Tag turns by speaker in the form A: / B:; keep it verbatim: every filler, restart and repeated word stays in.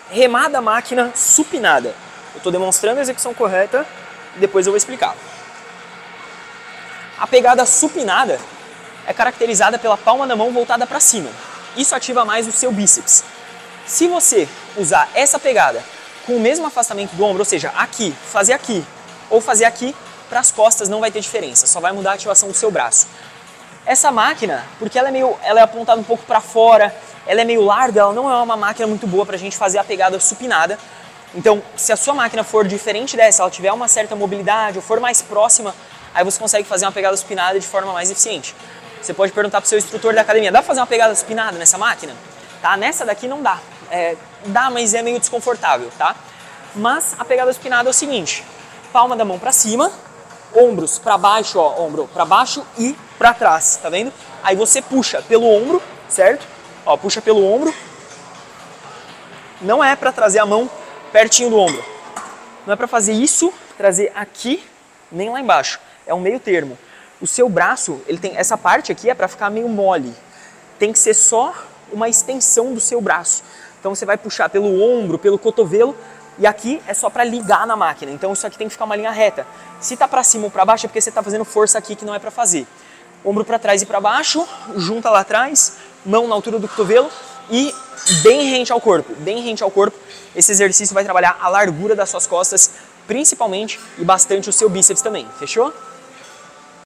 A: remada máquina supinada. Eu estou demonstrando a execução correta e depois eu vou explicar. A pegada supinada é caracterizada pela palma da mão voltada para cima. Isso ativa mais o seu bíceps. Se você usar essa pegada com o mesmo afastamento do ombro, ou seja, aqui, fazer aqui, ou fazer aqui, para as costas não vai ter diferença, só vai mudar a ativação do seu braço. Essa máquina, porque ela é, meio, ela é apontada um pouco para fora, ela é meio larga, ela não é uma máquina muito boa para a gente fazer a pegada supinada. Então, se a sua máquina for diferente dessa, ela tiver uma certa mobilidade ou for mais próxima, aí você consegue fazer uma pegada supinada de forma mais eficiente. Você pode perguntar para o seu instrutor da academia, dá para fazer uma pegada supinada nessa máquina? Tá? Nessa daqui não dá. É, dá, mas é meio desconfortável, tá? Mas a pegada supinada é o seguinte, palma da mão para cima, ombros para baixo, ó, ombro para baixo e para trás, tá vendo? Aí você puxa pelo ombro, certo? Ó, puxa pelo ombro. Não é para trazer a mão pertinho do ombro. Não é para fazer isso, trazer aqui, nem lá embaixo. É um meio termo. O seu braço, ele tem essa parte aqui é para ficar meio mole. Tem que ser só uma extensão do seu braço. Então você vai puxar pelo ombro, pelo cotovelo, e aqui é só para ligar na máquina. Então isso aqui tem que ficar uma linha reta. Se tá para cima ou para baixo é porque você tá fazendo força aqui que não é para fazer. Ombro para trás e para baixo, junta lá atrás, mão na altura do cotovelo e bem rente ao corpo, bem rente ao corpo. Esse exercício vai trabalhar a largura das suas costas, principalmente, e bastante o seu bíceps também. Fechou?